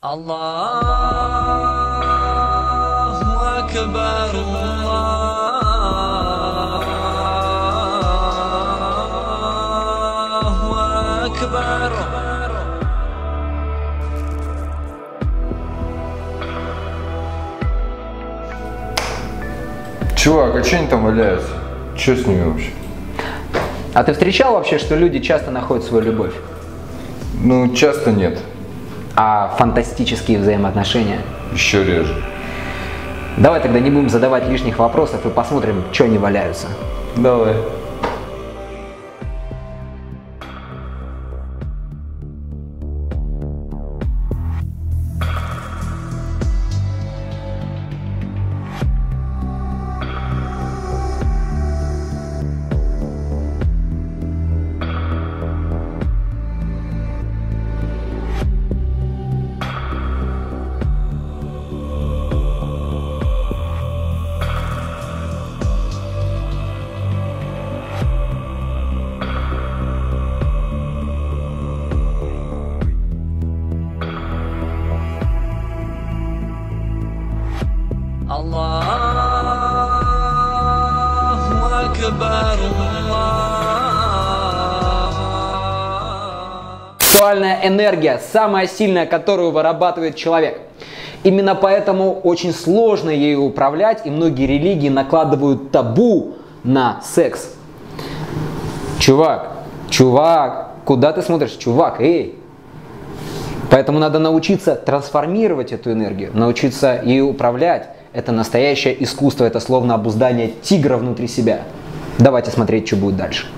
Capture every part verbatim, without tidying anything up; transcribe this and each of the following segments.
Аллаху акбар, Аллаху акбар. Чувак, а че они там валяются? Че с ними вообще? А ты встречал вообще, что люди часто находят свою любовь? Ну, часто нет. А фантастические взаимоотношения? Еще реже. Давай тогда не будем задавать лишних вопросов и посмотрим, что они валяются. Давай. Аллаху акбар, Аллах. Сексуальная энергия, самая сильная, которую вырабатывает человек. Именно поэтому очень сложно ею управлять, и многие религии накладывают табу на секс. Чувак, чувак, куда ты смотришь? Чувак, эй! Поэтому надо научиться трансформировать эту энергию, научиться ею управлять. Это настоящее искусство, это словно обуздание тигра внутри себя. Давайте смотреть, что будет дальше.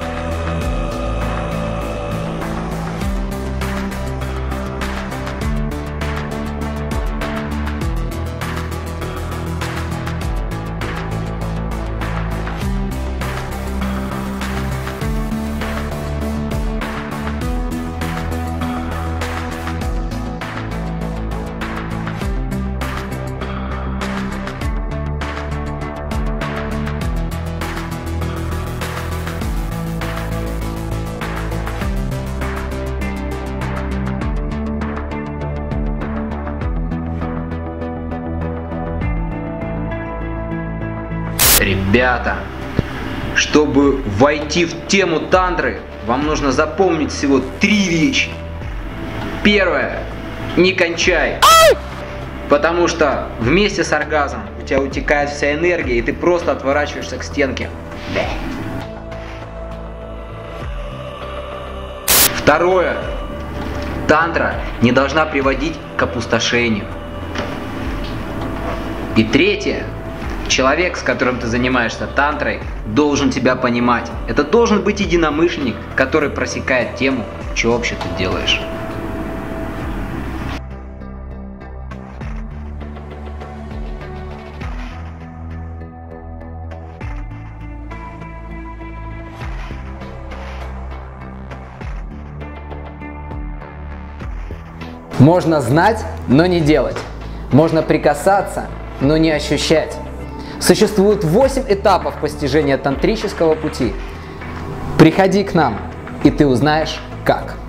Ребята, чтобы войти в тему тантры, вам нужно запомнить всего три вещи. Первое. Не кончай. Потому что вместе с оргазмом у тебя утекает вся энергия, и ты просто отворачиваешься к стенке. Второе. Тантра не должна приводить к опустошению. И третье. Человек, с которым ты занимаешься тантрой, должен тебя понимать. Это должен быть единомышленник, который просекает тему, что вообще ты делаешь. Можно знать, но не делать. Можно прикасаться, но не ощущать. Существует восемь этапов постижения тантрического пути. Приходи к нам, и ты узнаешь, как.